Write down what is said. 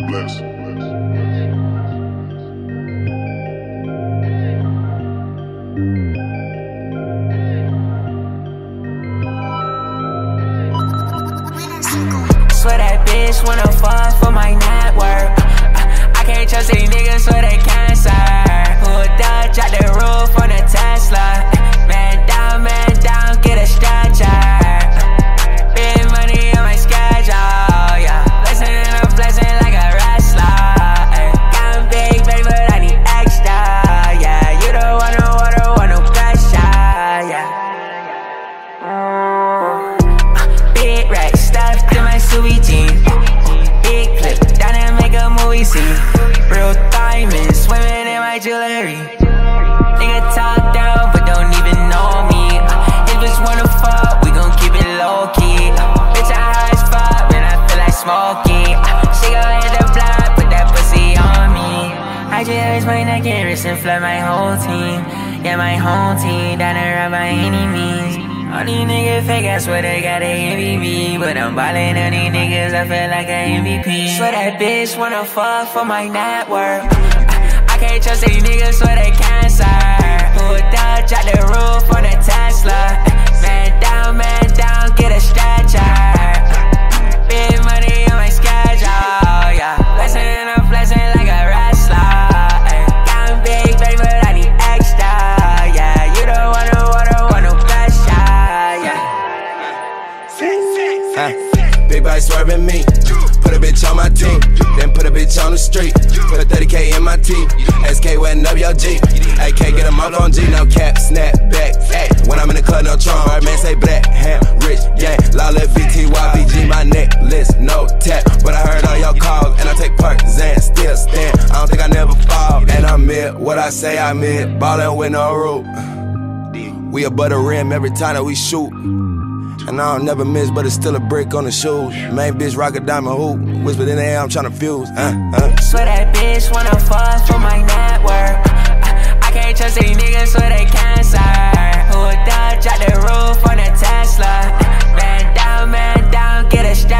Swear that bitch wanna fuck for my network. I can't trust these niggas, swear they cancer. Pulled up, drop the roof on a Tesla. Man down, get a stretcher. Big money on my schedule, yeah. Blessing and a blessing like a wrestler. Got big, baby, but I need extra, yeah. You don't want no pressure, yeah. Big rack stuffed in my Louis jeans. Big clip, down and make a movie scene. Real diamonds swimming in my jewelry. Nigga talk down but don't even know me. If bitch wanna fuck, we gon' keep it low key. Bitch I high as fuck when I feel like smoky. She gon' hit the block, put that pussy on me. I just raise my neck and wrist and flood my whole team. Yeah, my whole team down around by any means. All these niggas fake, I swear they got a MVP. But I'm ballin' on these niggas, I feel like a MVP. Swear that bitch wanna fuck for my network. I can't trust these niggas, swear they cancer. Pulled up, drop the roof on a Tesla. Man down, get a stretcher. Big money on my schedule, yeah. Blessing and a blessing like a wrestler. Got big, baby, but I need extra, yeah. You don't want no pressure, yeah. Big body swerving me. Put a bitch on my team, then put a bitch on the street. Put a 30K in my teeth. SK wetting up your Jeep. AK get him up on G, no cap, snap back. Ay, when I'm in the club, no trunk. Man say black, ham, rich, gang. Lawless VTYBG, my necklace, no tap. But I heard all your calls, and I take Zan, still stand. I don't think I never fall. And I'm mid, what I say I mid. Ballin' with no root. We above the rim every time that we shoot. And I don't never miss, but it's still a brick on the shoes. Main bitch rock a diamond hoop. Whispered in the air, I'm tryna fuse. Swear that bitch wanna fuck for my network. I can't trust these niggas, swear they cancer. Pulled up, drop the roof on a Tesla. Man down, get a